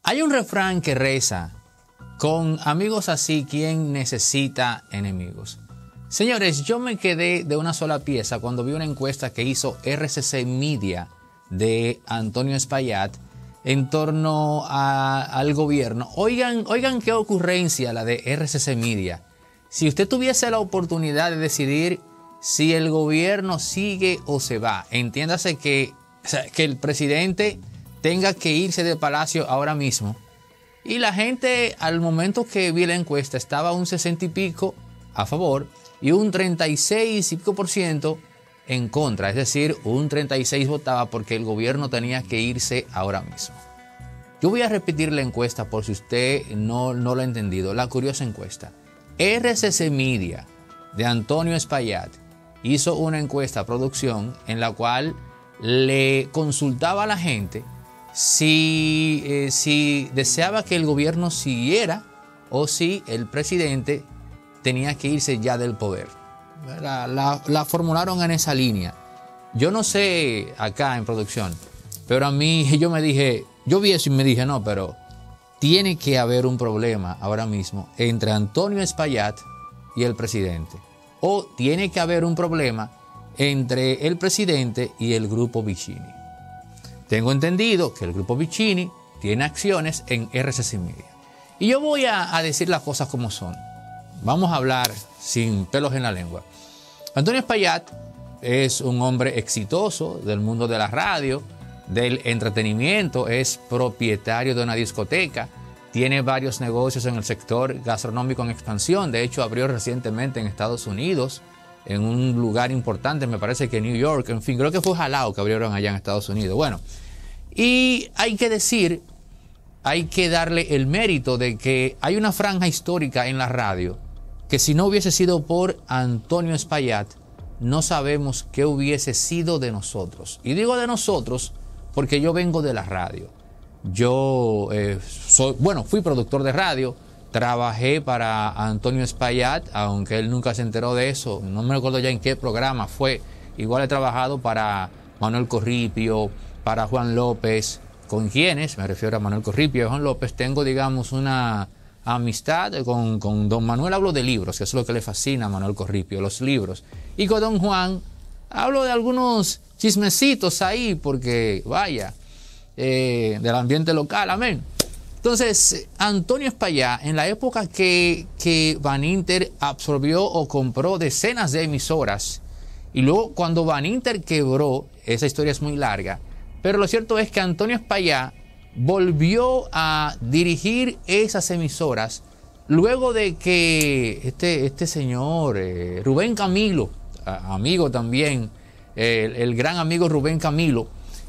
Hay un refrán que reza: con amigos así, ¿quién necesita enemigos? Señores, yo me quedé de una sola pieza cuando vi una encuesta que hizo RCC Media de Antonio Espaillat en torno al gobierno. Oigan qué ocurrencia la de RCC Media. Si usted tuviese la oportunidad de decidir si el gobierno sigue o se va, entiéndase que el presidente tenga que irse del palacio ahora mismo, y la gente al momento que vi la encuesta estaba un 60 y pico a favor y un 36 y pico % en contra, es decir, un 36 votaba porque el gobierno tenía que irse ahora mismo. Yo voy a repetir la encuesta por si usted no lo ha entendido, la curiosa encuesta. RCC Media de Antonio Espaillat hizo una encuesta producción en la cual le consultaba a la gente si deseaba que el gobierno siguiera o si el presidente tenía que irse ya del poder. La formularon en esa línea. Yo no sé acá en producción, pero a mí yo vi eso y me dije, no, pero tiene que haber un problema ahora mismo entre Antonio Espaillat y el presidente. O tiene que haber un problema entre el presidente y el grupo Vicini. Tengo entendido que el grupo Vicini tiene acciones en RCC Media. Y yo voy a decir las cosas como son. Vamos a hablar sin pelos en la lengua. Antonio Espaillat es un hombre exitoso del mundo de la radio, del entretenimiento, es propietario de una discoteca, tiene varios negocios en el sector gastronómico en expansión. De hecho, abrió recientemente en Estados Unidos, en un lugar importante, me parece que New York, en fin, creo que fue Jalao que abrieron allá en Estados Unidos. Bueno, y hay que darle el mérito de que hay una franja histórica en la radio que si no hubiese sido por Antonio Espaillat, no sabemos qué hubiese sido de nosotros. Y digo de nosotros porque yo vengo de la radio. Yo fui productor de radio, trabajé para Antonio Espaillat, aunque él nunca se enteró de eso, no me recuerdo ya en qué programa fue. Igual he trabajado para Manuel Corripio, para Juan López, con quienes, me refiero a Manuel Corripio y Juan López, tengo, digamos, una amistad. Con don Manuel hablo de libros, que es lo que le fascina a Manuel Corripio, los libros. Y con don Juan hablo de algunos chismecitos ahí, porque vaya, del ambiente local, amén. Entonces, Antonio Espaillat, en la época que Baninter absorbió o compró decenas de emisoras, y luego cuando Baninter quebró, esa historia es muy larga, pero lo cierto es que Antonio Espaillat volvió a dirigir esas emisoras luego de que este señor, Rubén Camilo, amigo también, el gran amigo Rubén Camilo,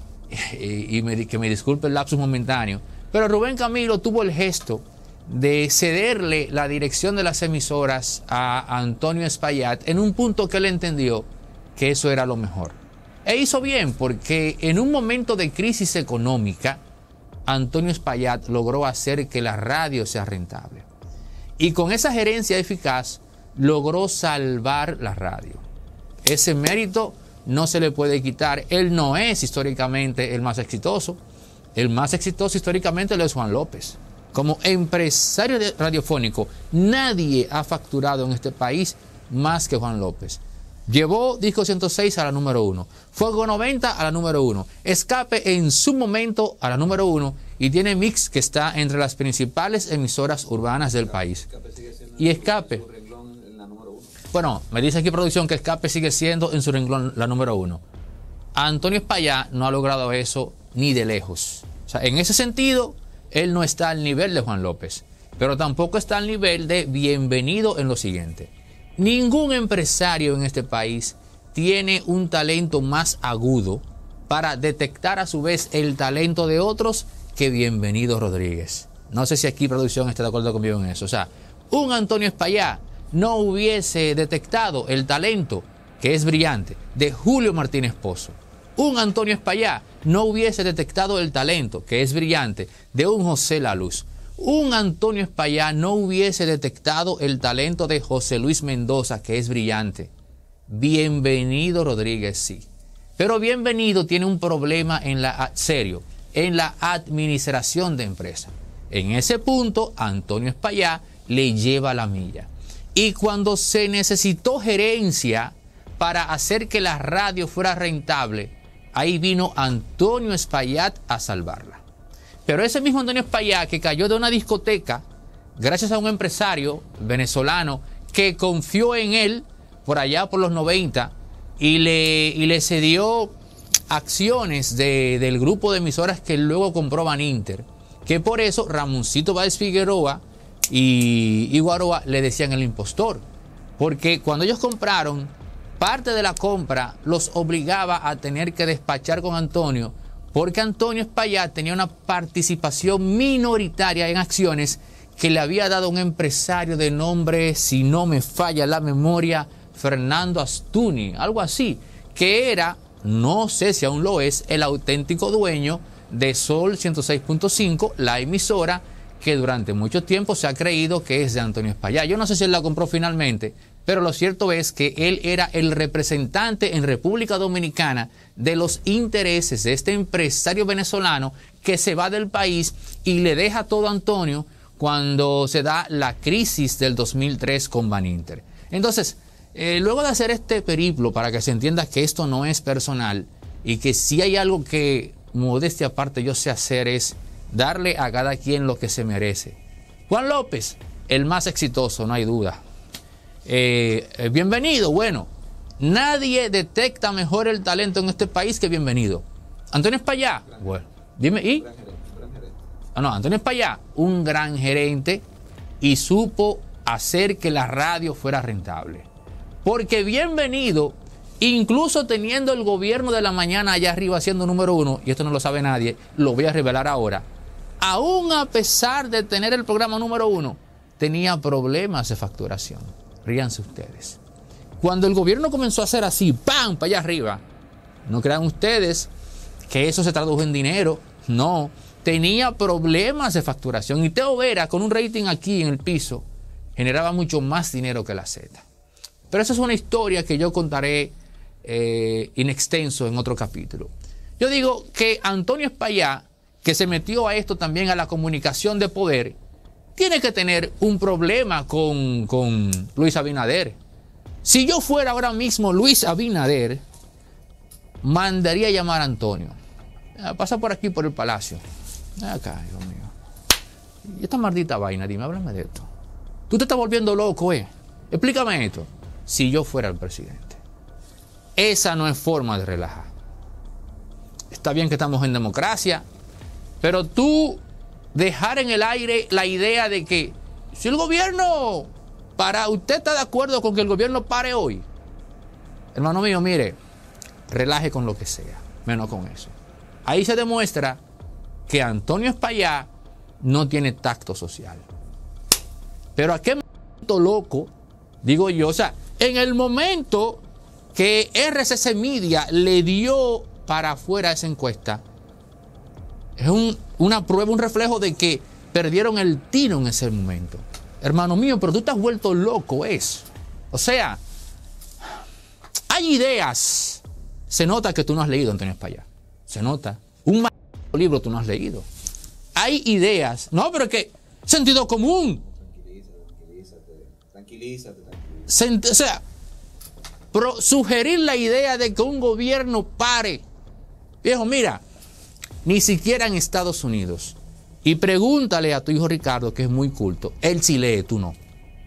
que me disculpe el lapsus momentáneo, pero Rubén Camilo tuvo el gesto de cederle la dirección de las emisoras a Antonio Espaillat en un punto que él entendió que eso era lo mejor. E hizo bien, porque en un momento de crisis económica, Antonio Espaillat logró hacer que la radio sea rentable. Y con esa gerencia eficaz, logró salvar la radio. Ese mérito no se le puede quitar. Él no es históricamente el más exitoso. El más exitoso históricamente lo es Juan López. Como empresario radiofónico, nadie ha facturado en este país más que Juan López. Llevó Disco 106 a la número 1, Fuego 90 a la número 1, Escape en su momento a la número 1 y tiene Mix, que está entre las principales emisoras urbanas del país. Y Escape, bueno, me dice aquí producción que Escape sigue siendo en su renglón la número 1. Antonio Espaillat no ha logrado eso ni de lejos. O sea, en ese sentido, él no está al nivel de Juan López, pero tampoco está al nivel de Bienvenido en lo siguiente. Ningún empresario en este país tiene un talento más agudo para detectar a su vez el talento de otros que Bienvenido Rodríguez. No sé si aquí producción está de acuerdo conmigo en eso. O sea, un Antonio Espaillat no hubiese detectado el talento, que es brillante, de Julio Martínez Pozo. Un Antonio Espaillat no hubiese detectado el talento, que es brillante, de un José La Luz. Un Antonio Espaillat no hubiese detectado el talento de José Luis Mendoza, que es brillante. Bienvenido Rodríguez sí. Pero Bienvenido tiene un problema serio en la administración de empresa. En ese punto, Antonio Espaillá le lleva la milla. Y cuando se necesitó gerencia para hacer que la radio fuera rentable, ahí vino Antonio Espaillá a salvarla. Pero ese mismo Antonio Espaillá, que cayó de una discoteca gracias a un empresario venezolano que confió en él por allá por los 90 y le cedió acciones del grupo de emisoras que luego compró Baninter, que por eso Ramoncito Báez Figueroa y Guaroa le decían el impostor, porque cuando ellos compraron, parte de la compra los obligaba a tener que despachar con Antonio, porque Antonio Espaillá tenía una participación minoritaria en acciones que le había dado un empresario de nombre, si no me falla la memoria, Fernando Astuni, algo así, que era, no sé si aún lo es, el auténtico dueño de Sol 106.5, la emisora que durante mucho tiempo se ha creído que es de Antonio Espaillá. Yo no sé si él la compró finalmente, pero lo cierto es que él era el representante en República Dominicana de los intereses de este empresario venezolano que se va del país y le deja todo a Antonio cuando se da la crisis del 2003 con Baninter. Entonces, luego de hacer este periplo para que se entienda que esto no es personal y que si hay algo que, modestia aparte, yo sé hacer es darle a cada quien lo que se merece. Juan López, el más exitoso, no hay duda. Bienvenido, bueno, nadie detecta mejor el talento en este país que Bienvenido. Antonio Espaillá, bueno, dime, ¿y? No, Antonio Espaillá, un gran gerente y supo hacer que la radio fuera rentable. Porque Bienvenido, incluso teniendo el gobierno de la mañana allá arriba siendo número uno, y esto no lo sabe nadie, lo voy a revelar ahora, aún a pesar de tener el programa número uno, tenía problemas de facturación. Ríanse ustedes. Cuando el gobierno comenzó a hacer así, ¡pam!, para allá arriba, no crean ustedes que eso se tradujo en dinero, no, tenía problemas de facturación. Y Teo Vera, con un rating aquí en el piso, generaba mucho más dinero que la Z. Pero esa es una historia que yo contaré in extenso en otro capítulo. Yo digo que Antonio Espaillá, que se metió a esto también, a la comunicación de poder, tiene que tener un problema con Luis Abinader. Si yo fuera ahora mismo Luis Abinader, mandaría a llamar a Antonio. Pasa por aquí, por el palacio. Acá, Dios mío. Y esta maldita vaina, dime, háblame de esto. Tú te estás volviendo loco, Explícame esto. Si yo fuera el presidente. Esa no es forma de relajar. Está bien que estamos en democracia, pero tú dejar en el aire la idea de que si el gobierno para, usted está de acuerdo con que el gobierno pare hoy, hermano mío, mire, relaje con lo que sea, menos con eso. Ahí se demuestra que Antonio Espaillá no tiene tacto social. Pero a qué momento loco, digo yo, o sea, en el momento que RCC Media le dio para afuera esa encuesta, es una prueba, un reflejo de que perdieron el tino en ese momento. Hermano mío, pero tú te has vuelto loco, O sea, hay ideas. Se nota que tú no has leído, Antonio Espaillá. Se nota. Un libro tú no has leído. Hay ideas. No, pero es que sentido común. Tranquilízate. O sea, sugerir la idea de que un gobierno pare. Viejo, mira, ni siquiera en Estados Unidos. Y pregúntale a tu hijo Ricardo, que es muy culto. Él sí lee, tú no.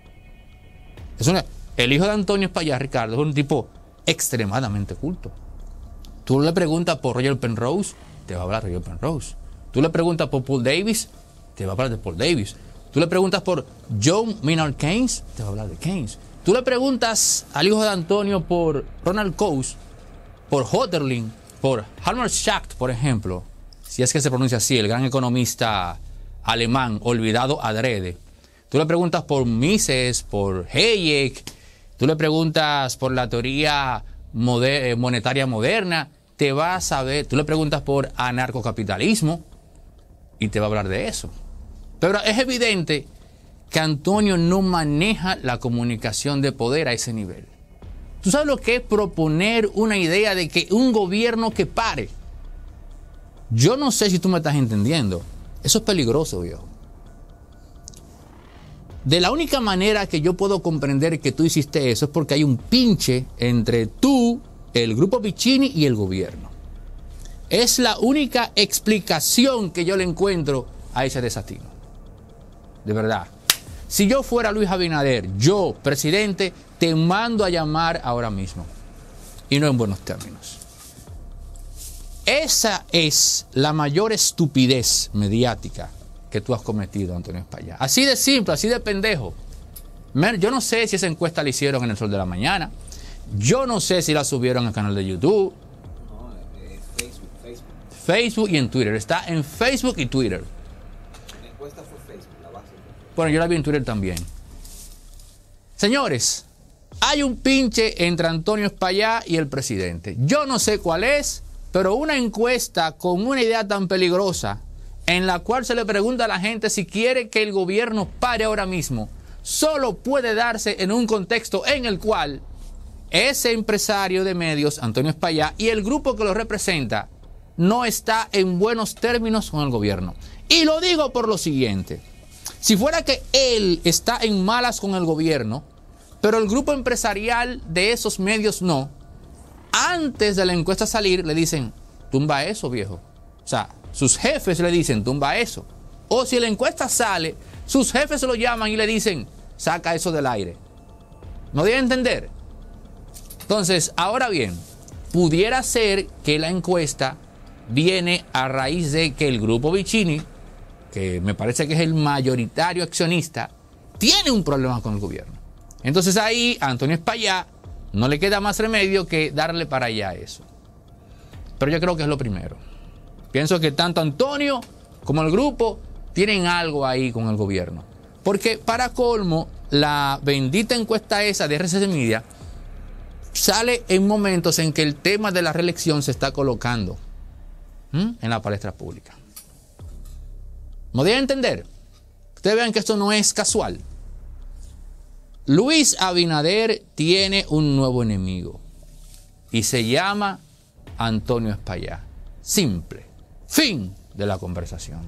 El hijo de Antonio Espaillá, Ricardo, es un tipo extremadamente culto. Tú le preguntas por Roger Penrose, te va a hablar de Roger Penrose. Tú le preguntas por Paul Davis, te va a hablar de Paul Davis. Tú le preguntas por John Maynard Keynes, te va a hablar de Keynes. Tú le preguntas al hijo de Antonio por Ronald Coase, por Hölderlin, por Hjalmar Schacht, por ejemplo, si es que se pronuncia así, el gran economista alemán, olvidado adrede. Tú le preguntas por Mises, por Hayek, tú le preguntas por la teoría monetaria moderna, te va a saber. Tú le preguntas por anarcocapitalismo y te va a hablar de eso. Pero es evidente que Antonio no maneja la comunicación de poder a ese nivel. ¿Tú sabes lo que es proponer una idea de que un gobierno que pare? Yo no sé si tú me estás entendiendo. Eso es peligroso, viejo. de la única manera que yo puedo comprender que tú hiciste eso es porque hay un pinche entre tú, el grupo Piccini y el gobierno. Es la única explicación que yo le encuentro a ese desatino. De verdad. Si yo fuera Luis Abinader, yo, presidente, te mando a llamar ahora mismo. Y no en buenos términos. Esa es la mayor estupidez mediática que tú has cometido, Antonio Espaillat. Así de simple, así de pendejo. Yo no sé si esa encuesta la hicieron en El Sol de la Mañana. Yo no sé si la subieron al canal de YouTube. No, Facebook. Facebook y en Twitter. Está en Facebook y Twitter. La encuesta fue Facebook, la base fue Facebook. Bueno, yo la vi en Twitter también. Señores, hay un pinche entre Antonio Espaillat y el presidente. Yo no sé cuál es, pero una encuesta con una idea tan peligrosa en la cual se le pregunta a la gente si quiere que el gobierno pare ahora mismo, solo puede darse en un contexto en el cual ese empresario de medios, Antonio Espaillat, y el grupo que lo representa no está en buenos términos con el gobierno. Y lo digo por lo siguiente: si fuera que él está en malas con el gobierno, pero el grupo empresarial de esos medios no, antes de la encuesta salir le dicen, tumba eso, viejo. O sea, sus jefes le dicen, tumba eso. O si la encuesta sale, sus jefes se lo llaman y le dicen, saca eso del aire. ¿No debe entender? Entonces, ahora bien, pudiera ser que la encuesta viene a raíz de que el grupo Piccini, que me parece que es el mayoritario accionista, tiene un problema con el gobierno. Entonces ahí a Antonio Espaillat no le queda más remedio que darle para allá eso. Pero yo creo que es lo primero. Pienso que tanto Antonio como el grupo tienen algo ahí con el gobierno. Porque para colmo, la bendita encuesta esa de RCC Media sale en momentos en que el tema de la reelección se está colocando en la palestra pública. ¿Me voy a entender? Ustedes vean que esto no es casual. Luis Abinader tiene un nuevo enemigo y se llama Antonio Espaillat. Simple. Fin de la conversación.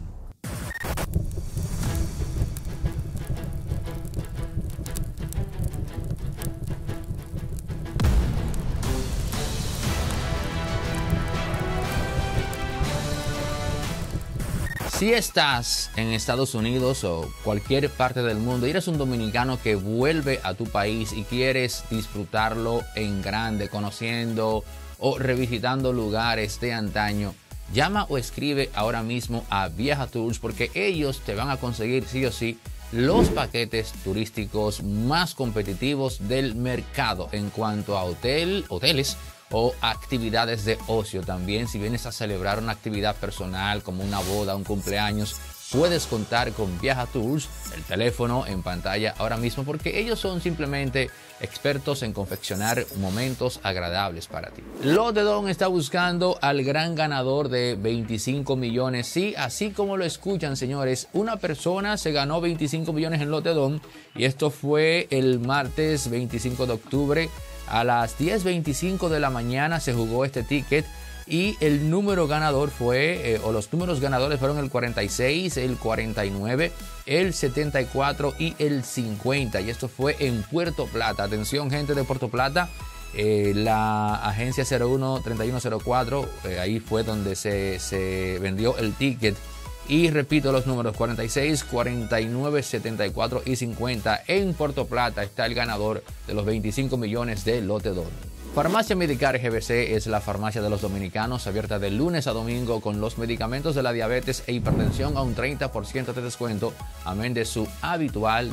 Si estás en Estados Unidos o cualquier parte del mundo y eres un dominicano que vuelve a tu país y quieres disfrutarlo en grande, conociendo o revisitando lugares de antaño, llama o escribe ahora mismo a Viaja Tours, porque ellos te van a conseguir sí o sí los paquetes turísticos más competitivos del mercado en cuanto a hoteles o actividades de ocio. También si vienes a celebrar una actividad personal como una boda, un cumpleaños, puedes contar con Viaja Tours, el teléfono en pantalla ahora mismo, porque ellos son simplemente expertos en confeccionar momentos agradables para ti. Lotedom está buscando al gran ganador de 25 millones. Sí, así como lo escuchan, señores, una persona se ganó 25 millones en Lotedom y esto fue el martes 25 de octubre. A las 10:25 de la mañana se jugó este ticket y el número ganador fue, los números ganadores fueron el 46, el 49, el 74 y el 50. Y esto fue en Puerto Plata. Atención, gente de Puerto Plata. La agencia 01-3104, ahí fue donde se vendió el ticket. Y repito los números: 46, 49, 74 y 50. En Puerto Plata está el ganador de los 25 millones de Lotedom. Farmacia Medicar GBC es la farmacia de los dominicanos, abierta de lunes a domingo con los medicamentos de la diabetes e hipertensión a un 30% de descuento, amén de su habitual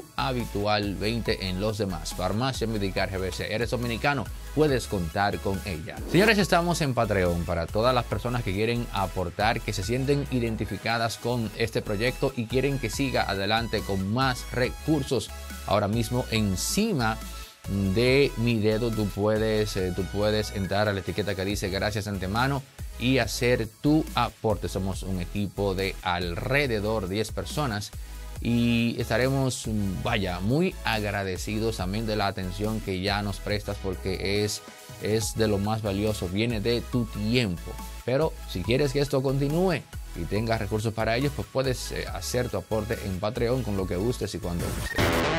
20 en los demás. Farmacia Medicar GBC. ¿Eres dominicano? Puedes contar con ella. Señores, estamos en Patreon para todas las personas que quieren aportar, que se sienten identificadas con este proyecto y quieren que siga adelante con más recursos. Ahora mismo encima de mi dedo tú puedes entrar a la etiqueta que dice gracias de antemano y hacer tu aporte. Somos un equipo de alrededor 10 personas y estaremos, muy agradecidos también de la atención que ya nos prestas, porque es de lo más valioso, viene de tu tiempo. Pero si quieres que esto continúe, y tengas recursos para ellos, pues puedes hacer tu aporte en Patreon con lo que gustes y cuando gustes.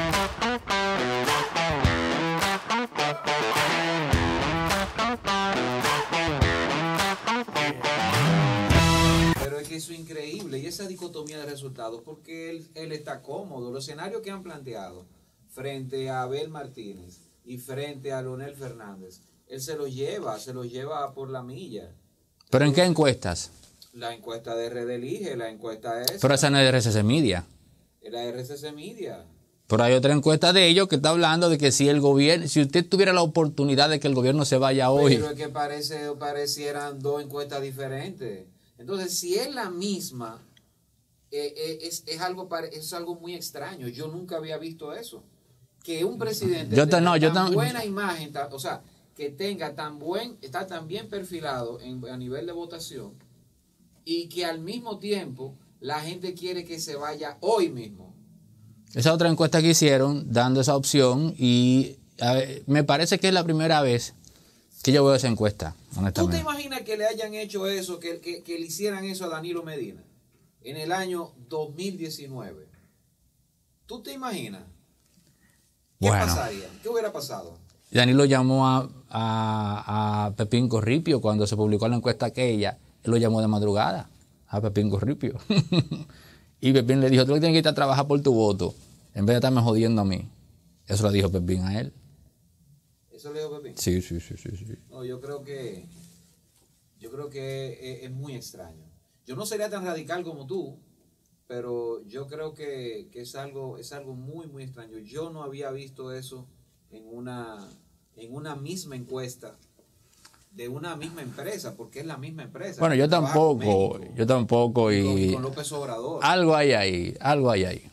Pero es que eso es increíble, y esa dicotomía de resultados, porque él está cómodo. Los escenarios que han planteado frente a Abel Martínez y frente a Leonel Fernández, él se los lleva por la milla. ¿Pero en qué encuestas? La encuesta de Red Elige, la encuesta es... Pero esa no es de RCC Media. La RCC Media. Pero hay otra encuesta de ellos que está hablando de que si el gobierno, si usted tuviera la oportunidad de que el gobierno se vaya hoy. Pero es que parecieran dos encuestas diferentes. Entonces, si es la misma, es algo muy extraño. Yo nunca había visto eso. Que un presidente buena imagen, o sea, que tenga está tan bien perfilado a nivel de votación, y que al mismo tiempo la gente quiere que se vaya hoy mismo. Esa otra encuesta que hicieron dando esa opción, y me parece que es la primera vez que yo veo esa encuesta, honestamente. ¿Tú te imaginas que le hayan hecho eso, que le hicieran eso a Danilo Medina en el año 2019? ¿Tú te imaginas? ¿Qué pasaría? ¿Qué hubiera pasado? Danilo llamó a Pepín Corripio cuando se publicó la encuesta aquella. Él lo llamó de madrugada a Pepín Corripio. Y Pepín le dijo, tú tienes que ir a trabajar por tu voto, en vez de estarme jodiendo a mí. Eso le dijo Pepín a él. ¿Eso le dijo Pepín? Sí. No, yo creo que es muy extraño. Yo no sería tan radical como tú, pero yo creo que es algo muy, muy extraño. Yo no había visto eso en una misma encuesta de una misma empresa, porque es la misma empresa. Bueno, yo tampoco, y con López Obrador. Algo hay ahí.